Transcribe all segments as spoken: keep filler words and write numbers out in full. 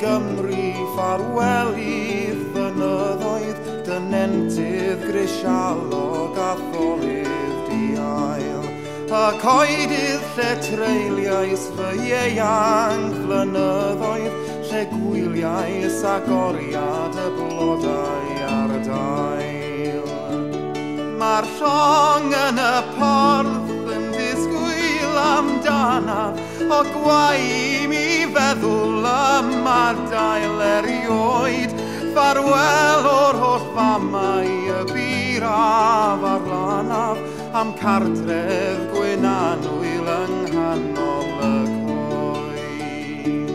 Gymru ffarwelydd fynyddoedd, dynentydd grisialog a tholydd diail. A coedydd lle treiliais fy ieuanc flynyddoedd, lle gwyliais a goriad y blodau ar dail. Mae'r llong yn y porth yn disgwyl amdanaf, o gwai mi feddwl am ar dail erioed, ffarwel o'r holl famau y biraf ar lanaf, am cartref Gwynanwyl yng nghanol y coed.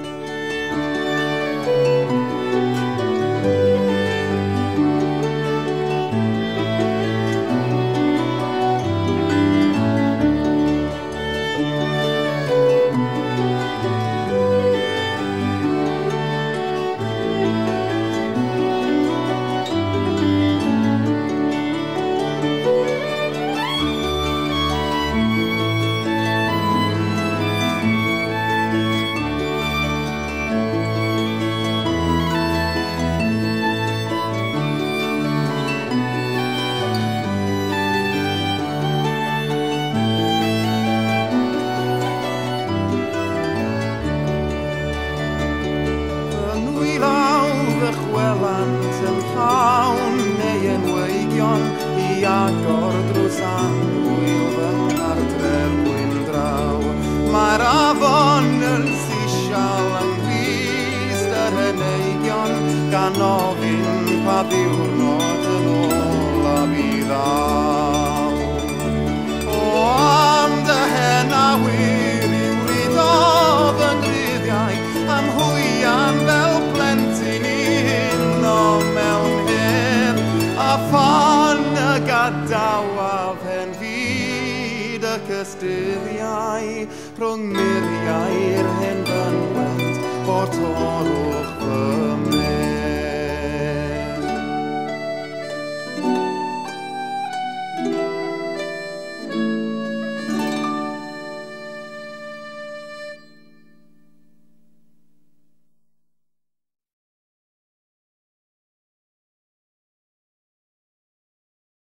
Chwelant yn llawn neu yn weigion I agor drws anwyl fy nghartref Gwyndraw. Mae'r afon yn sisial yn fyst yr heneigion, gan ofyn pa ddiwrnod yn ôl a byddaw. O am dy hen awyr i'w rydodd yn ryddiau, am hwyan fel plentyn o mewn heb, a ffon y gadawaf hen fyd y cystyddiau, rhwng muriau'r hen fynwent o'r torwch fy